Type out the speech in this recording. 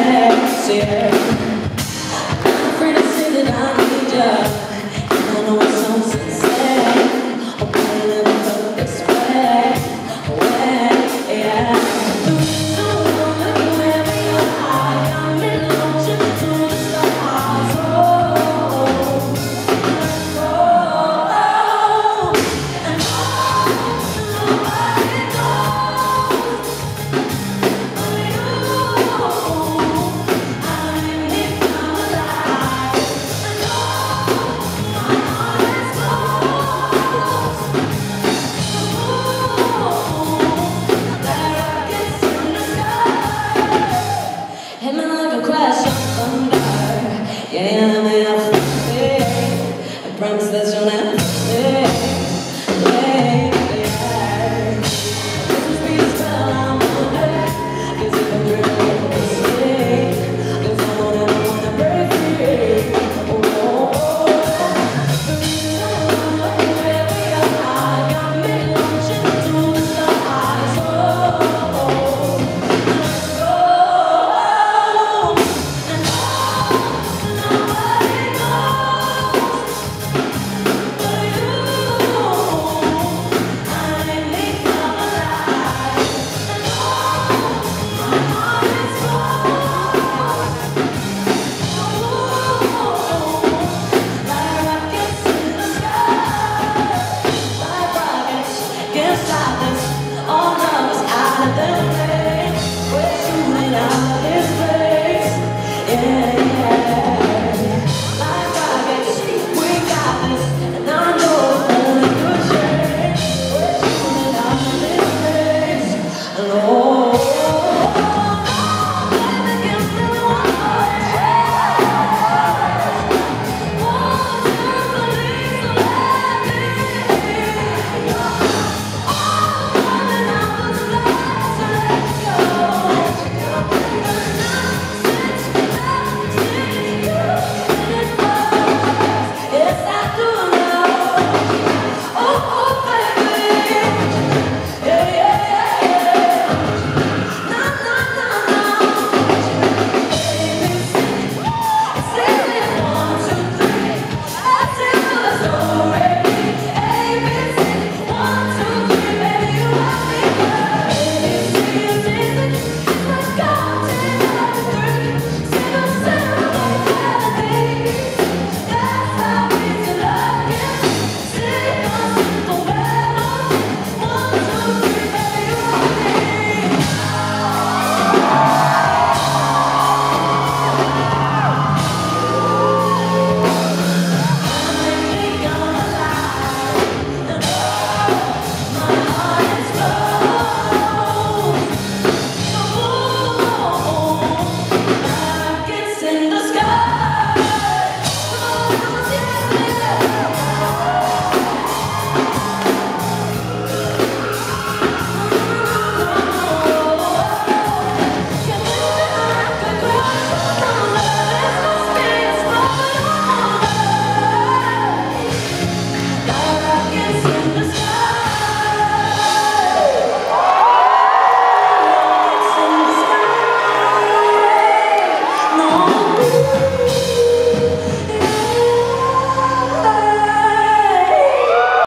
sex, yeah. I'm afraid to say that I need you, and I know it sounds insane. Oh, but I never felt this way, yeah. Hit me like a crash of thunder. Yeah, I'm out for I promise that you'll never